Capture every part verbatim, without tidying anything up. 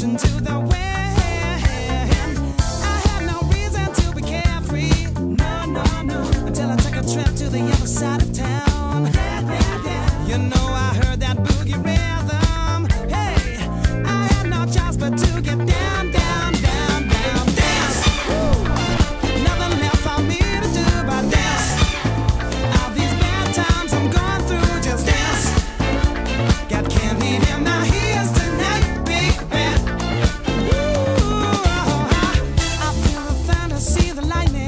crashing to the wind. I had no reason to be carefree, no, no, no, until I took a trip to the other side of town. You know I heard that boogie rhythm. Hey, I had no choice but to get down, down, down, down, dance. Woo. Nothing left for me to do but dance. All these bad times I'm going through, just dance. Got candy in my ears tonight, baby. Ooh, I feel the thunder, see the lightning.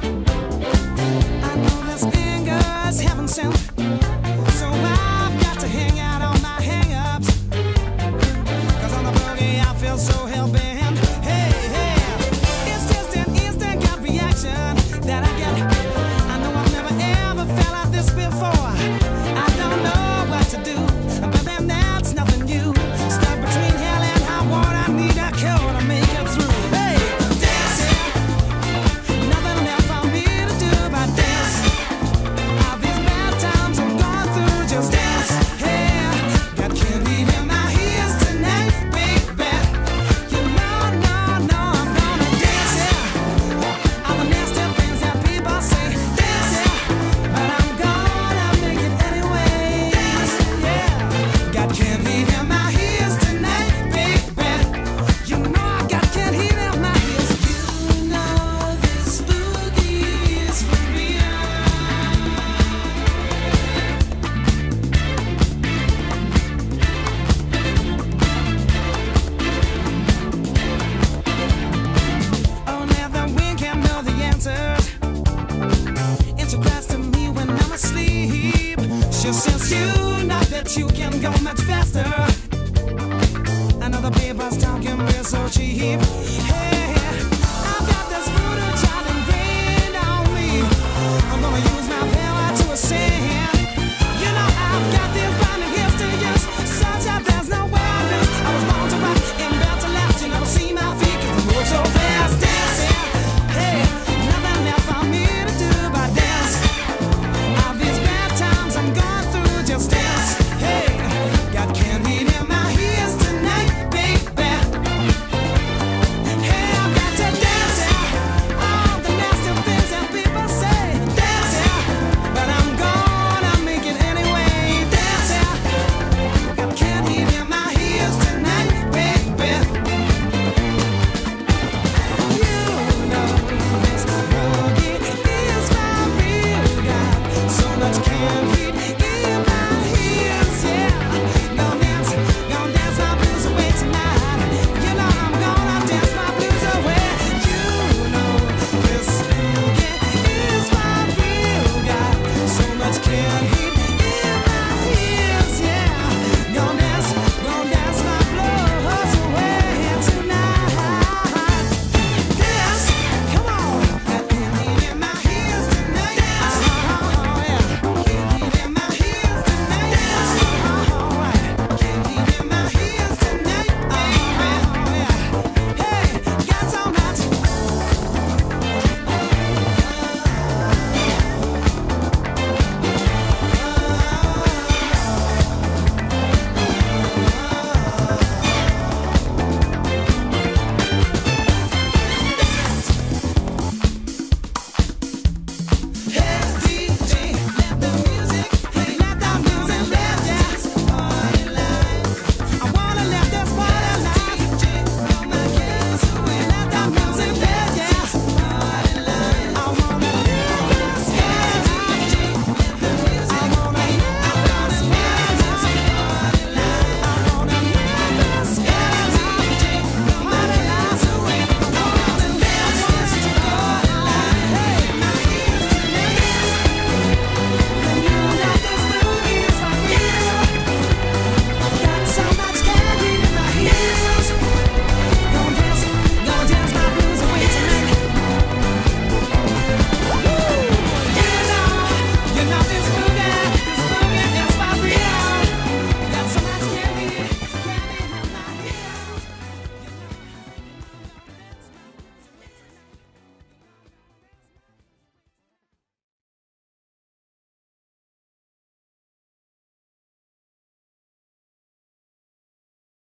I know this anger's heaven sent. So I've got to hang out on my hang-ups, 'cause on the boogie I feel so hell-bent. Hey, hey, it's just an instant gut reaction that I get. I know I've never ever felt like this before. I don't know what to do, but then that's nothing new. Stuck between hell and high water, I need a cure to make it through. Hey, dancing, nothing left for me to do but dance. All these bad times I'm going through, just dance. Hey, got candy in my ears tonight, baby. You know, no, no, I'm gonna dance, yeah. All the nasty things that people say, dance, yeah. But I'm gonna make it anyway. Dance, yeah. Got candy in my ears tonight, baby. You know I got candy in my ears. You know this boogie is for real. Oh, now the wind can't know the answers. It's cries to me when I'm asleep. She says you know that you can go much faster. Another paper's talking real so cheap.